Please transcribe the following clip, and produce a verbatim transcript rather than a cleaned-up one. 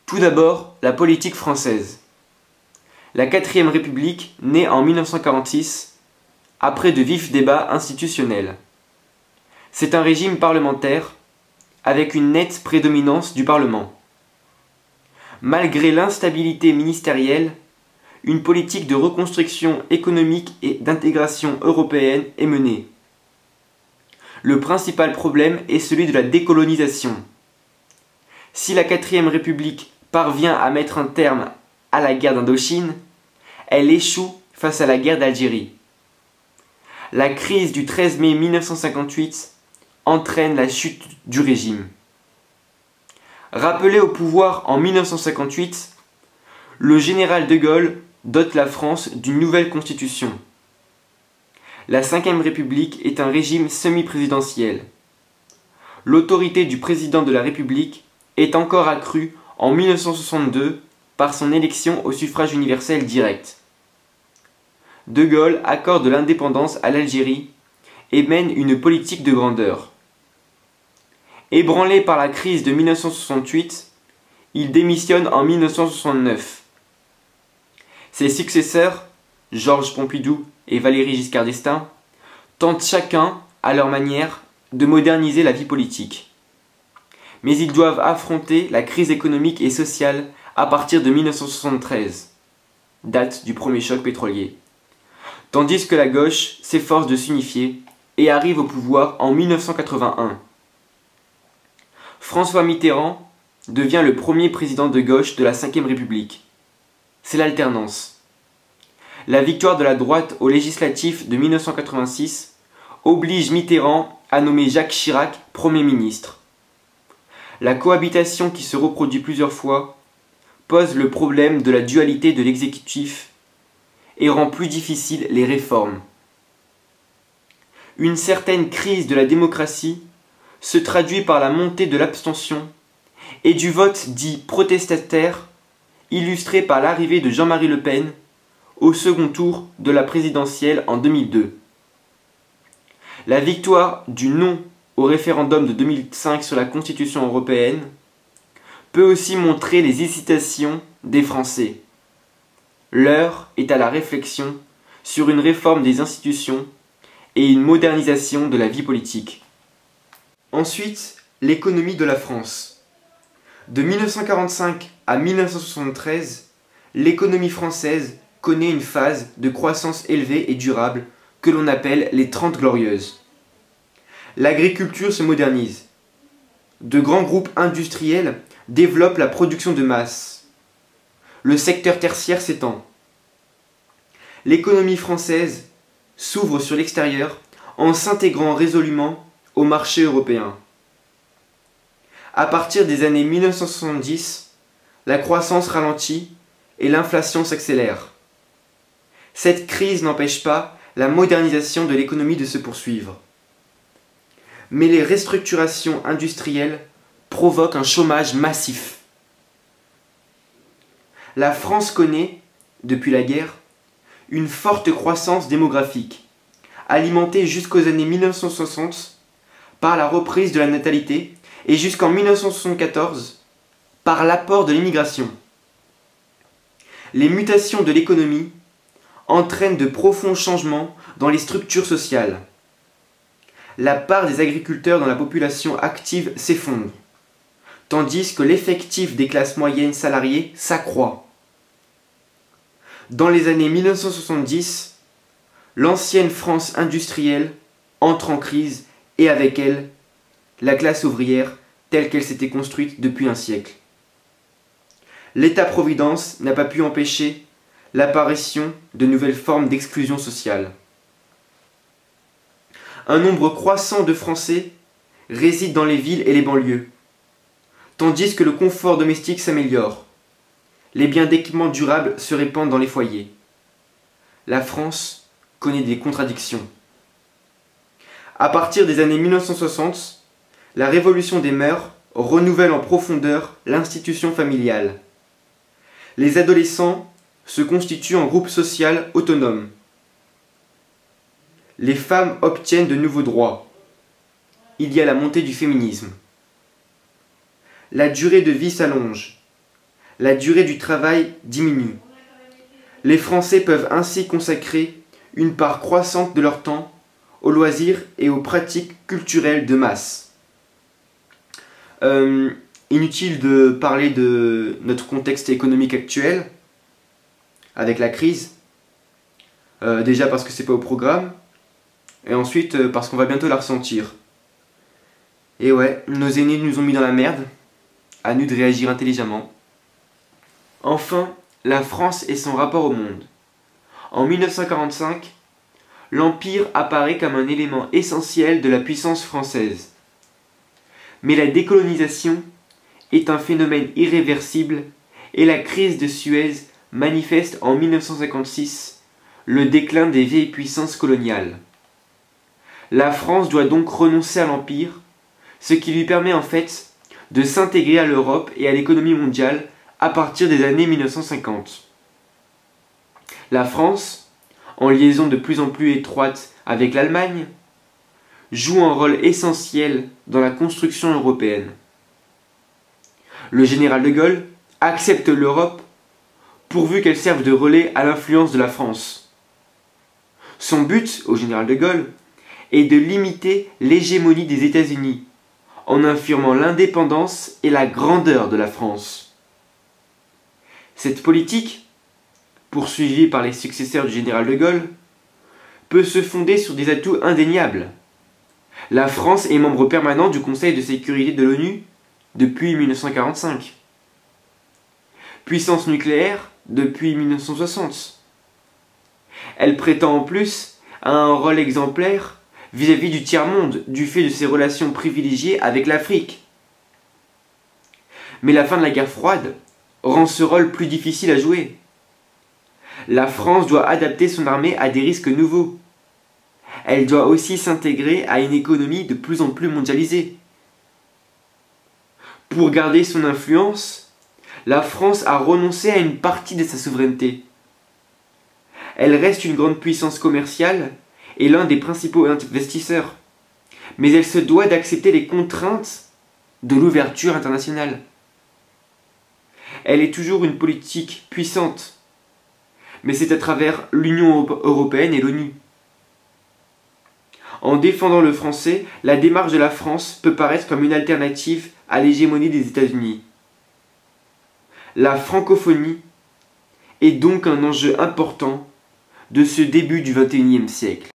Tout d'abord, la politique française. La quatrième République naît en mille neuf cent quarante-six, après de vifs débats institutionnels. C'est un régime parlementaire, avec une nette prédominance du Parlement. Malgré l'instabilité ministérielle, une politique de reconstruction économique et d'intégration européenne est menée. Le principal problème est celui de la décolonisation. Si la quatrième République parvient à mettre un terme à la guerre d'Indochine, elle échoue face à la guerre d'Algérie. La crise du treize mai mille neuf cent cinquante-huit entraîne la chute du régime. Rappelé au pouvoir en mille neuf cent cinquante-huit, le général de Gaulle dote la France d'une nouvelle constitution. La cinquième République est un régime semi-présidentiel. L'autorité du président de la République est encore accrue en mille neuf cent soixante-deux par son élection au suffrage universel direct. De Gaulle accorde l'indépendance à l'Algérie et mène une politique de grandeur. Ébranlé par la crise de mille neuf cent soixante-huit, il démissionne en mille neuf cent soixante-neuf. Ses successeurs, Georges Pompidou et Valéry Giscard d'Estaing, tentent chacun, à leur manière, de moderniser la vie politique. Mais ils doivent affronter la crise économique et sociale à partir de mille neuf cent soixante-treize, date du premier choc pétrolier, tandis que la gauche s'efforce de s'unifier et arrive au pouvoir en mille neuf cent quatre-vingt-un. François Mitterrand devient le premier président de gauche de la cinquième République. C'est l'alternance. La victoire de la droite aux législatives de mille neuf cent quatre-vingt-six oblige Mitterrand à nommer Jacques Chirac Premier ministre. La cohabitation qui se reproduit plusieurs fois pose le problème de la dualité de l'exécutif et rend plus difficiles les réformes. Une certaine crise de la démocratie se traduit par la montée de l'abstention et du vote dit protestataire, illustré par l'arrivée de Jean-Marie Le Pen au second tour de la présidentielle en deux mille deux. La victoire du non au référendum de deux mille cinq sur la Constitution européenne peut aussi montrer les hésitations des Français. L'heure est à la réflexion sur une réforme des institutions et une modernisation de la vie politique. Ensuite, l'économie de la France. De mille neuf cent quarante-cinq à mille neuf cent soixante-treize, l'économie française connaît une phase de croissance élevée et durable que l'on appelle les Trente Glorieuses. L'agriculture se modernise. De grands groupes industriels développent la production de masse. Le secteur tertiaire s'étend. L'économie française s'ouvre sur l'extérieur en s'intégrant résolument au marché européen. À partir des années mille neuf cent soixante-dix, la croissance ralentit et l'inflation s'accélère. Cette crise n'empêche pas la modernisation de l'économie de se poursuivre. Mais les restructurations industrielles provoquent un chômage massif. La France connaît, depuis la guerre, une forte croissance démographique, alimentée jusqu'aux années mille neuf cent soixante par la reprise de la natalité et jusqu'en mille neuf cent soixante-quatorze par l'apport de l'immigration. Les mutations de l'économie entraînent de profonds changements dans les structures sociales. La part des agriculteurs dans la population active s'effondre, tandis que l'effectif des classes moyennes salariées s'accroît. Dans les années mille neuf cent soixante-dix, l'ancienne France industrielle entre en crise et avec elle, la classe ouvrière telle qu'elle s'était construite depuis un siècle. L'État-providence n'a pas pu empêcher l'apparition de nouvelles formes d'exclusion sociale. Un nombre croissant de Français résident dans les villes et les banlieues, tandis que le confort domestique s'améliore. Les biens d'équipement durables se répandent dans les foyers. La France connaît des contradictions. À partir des années mille neuf cent soixante, la révolution des mœurs renouvelle en profondeur l'institution familiale. Les adolescents se constituent en groupe social autonome. Les femmes obtiennent de nouveaux droits. Il y a la montée du féminisme. La durée de vie s'allonge. la durée du travail diminue. Les Français peuvent ainsi consacrer une part croissante de leur temps aux loisirs et aux pratiques culturelles de masse. Euh, inutile de parler de notre contexte économique actuel, avec la crise, euh, déjà parce que c'est pas au programme, et ensuite euh, parce qu'on va bientôt la ressentir. Et ouais, nos aînés nous ont mis dans la merde, à nous de réagir intelligemment. Enfin, la France et son rapport au monde. En mille neuf cent quarante-cinq, l'Empire apparaît comme un élément essentiel de la puissance française. Mais la décolonisation est un phénomène irréversible et la crise de Suez manifeste en mille neuf cent cinquante-six le déclin des vieilles puissances coloniales. La France doit donc renoncer à l'Empire, ce qui lui permet en fait de s'intégrer à l'Europe et à l'économie mondiale à partir des années mille neuf cent cinquante. La France, en liaison de plus en plus étroite avec l'Allemagne, joue un rôle essentiel dans la construction européenne. Le général de Gaulle accepte l'Europe pourvu qu'elle serve de relais à l'influence de la France. Son but, au général de Gaulle, est de limiter l'hégémonie des États-Unis en affirmant l'indépendance et la grandeur de la France. Cette politique, poursuivie par les successeurs du général de Gaulle, peut se fonder sur des atouts indéniables. La France est membre permanent du Conseil de sécurité de l'ONU depuis mille neuf cent quarante-cinq. Puissance nucléaire depuis mille neuf cent soixante. Elle prétend en plus à un rôle exemplaire vis-à-vis du tiers-monde du fait de ses relations privilégiées avec l'Afrique. Mais la fin de la guerre froide rend ce rôle plus difficile à jouer. La France doit adapter son armée à des risques nouveaux. Elle doit aussi s'intégrer à une économie de plus en plus mondialisée. Pour garder son influence, la France a renoncé à une partie de sa souveraineté. Elle reste une grande puissance commerciale et l'un des principaux investisseurs, mais elle se doit d'accepter les contraintes de l'ouverture internationale. Elle est toujours une politique puissante, mais c'est à travers l'Union européenne et l'ONU. En défendant le français, la démarche de la France peut paraître comme une alternative à l'hégémonie des États-Unis. La francophonie est donc un enjeu important de ce début du vingt et unième siècle.